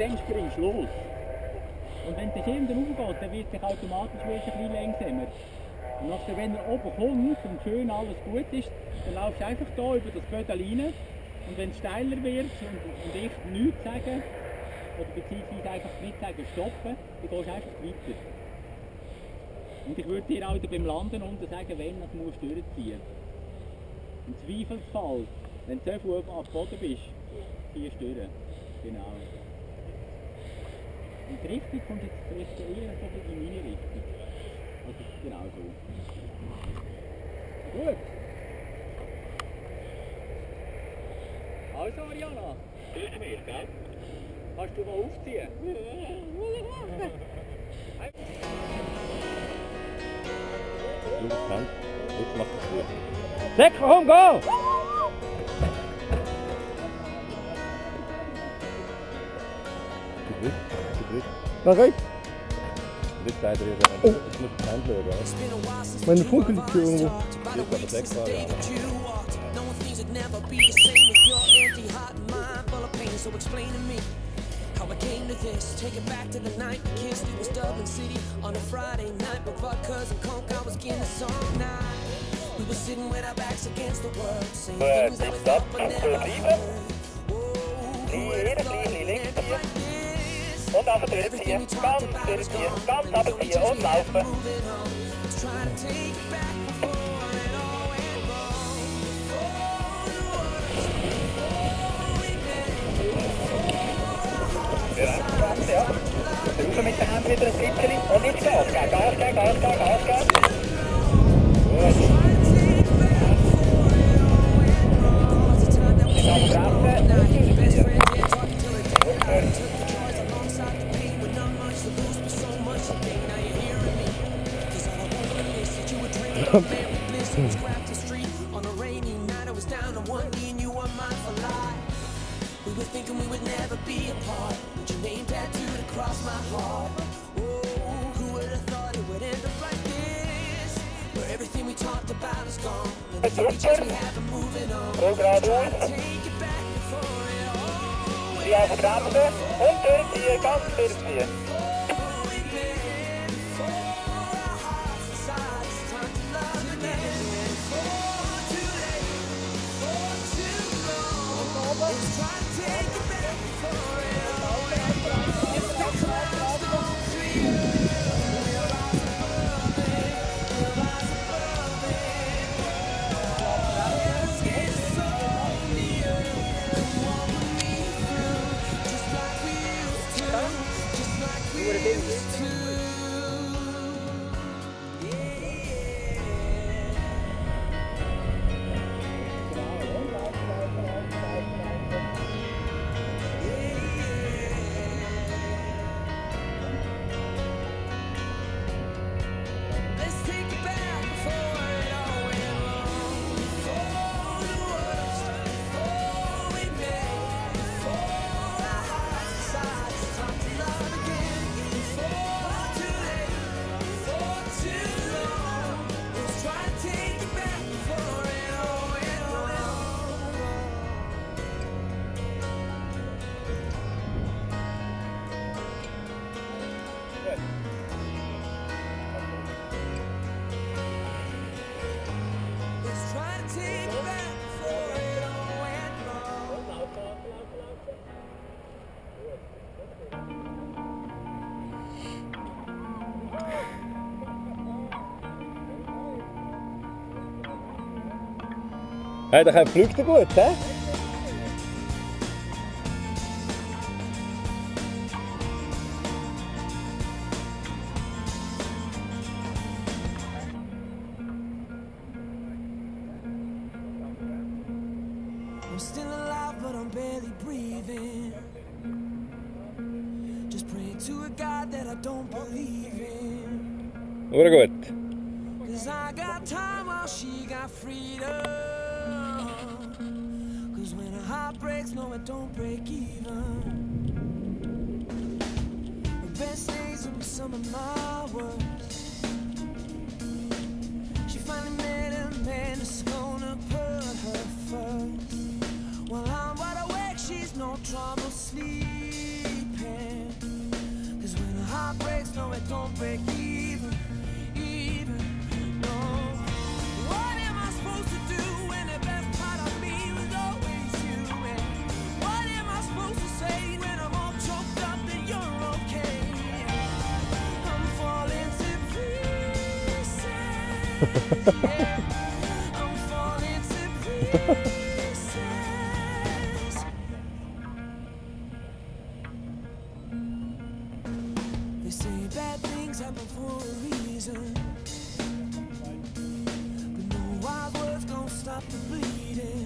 dann springst du los. Und wenn der Schirm dann aufgeht, dann wird sich automatisch ein bisschen langsamer. Und nachher, wenn er oben kommt und schön alles gut ist, dann laufst du einfach hier über das Pedal rein. Und wenn es steiler wird und ich nichts sage, oder beziehungsweise einfach nicht sagen stoppen, dann gehst du einfach weiter. Und ich würde dir auch beim Landen unten sagen, wenn du durchziehen musst. Im Zweifelsfall, wenn du so viel am Boden bist, ziehst du durch. Genau. Und die Richtung kommt jetzt vielleicht eher so in meine Richtung. Also genau so. Gut. Also Ariana, hilf mir, gell? Kannst du mal aufziehen? Jetzt macht es gut. Sek, komm, go! Nach rechts. Nicht weiter hier. Das muss ein Händler, oder? Meine Funke liegt hier irgendwo. Hier ist aber 6 Jahre. How I came to this, take it back to the night we kissed. It was Dublin City on a Friday night. But vodkas and coke, I was Guinness all night. We were sitting with our backs against the world, saying things that we thought but never heard. Und aber durchziehen, ganz durchziehen, ganz runterziehen und laufen. Ja, rauf mit den Händen wieder ein bisschen und jetzt Gas geben, Gas geben, Gas geben, Gas geben. Gut. Jetzt abbremsen. We were thinking we would never be apart, but your name tattooed across my heart. Oh, who would have thought it would end up like this? Where everything we talked about is gone, and the pictures we have are moving on. Try to take it back before it all went Die abbremsen und durchziehen, ganz durchziehen. Hey, da fliegt er gut, hä? I'm still alive, but I'm barely breathing. Just praying to a God that I don't believe in. Nur gut. 'Cause I got time while she got freedom. 'Cause when a heart breaks, no, it don't break even. The best days will be some of my worst. She finally met a man that's gonna put her first. While I'm wide awake, she's no trouble sleeping. don't break even. No. What am I supposed to do when the best part of me was always you? And what am I supposed to say when I'm all choked up that you're okay? I'm falling to pieces. Yeah. I'm falling to pieces. They say bad things happen for a reason, but no wild words gon' stop the bleeding.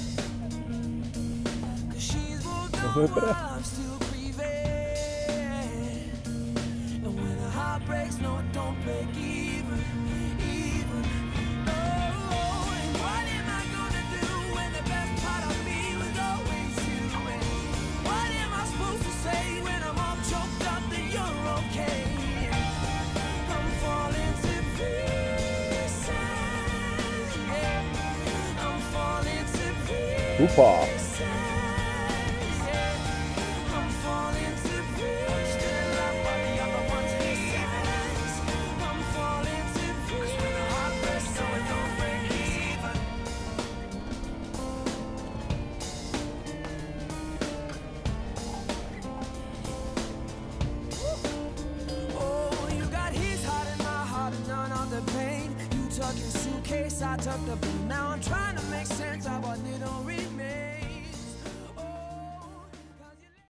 'Cause she's moved on while I'm still grieving. And when a heart breaks, no, it don't break even. Oh, and what am I gonna do when the best part of me was always you? And what am I supposed to say when I'm all choked up that you're okay? I'm falling to pieces. Yeah. I'm falling to pieces. Super. Yeah. I'm falling to pieces. Still up on the other one's pieces. I'm falling to pieces. When the heart breaks, so it don't break even. Oh, you got his heart and my heart and none of the pain. You took your suitcase, I took the blame. Now I'm trying to make sense of what didn't remain.